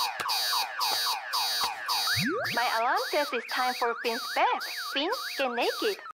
My alarm says it's time for Finn's bed. Finn, get naked.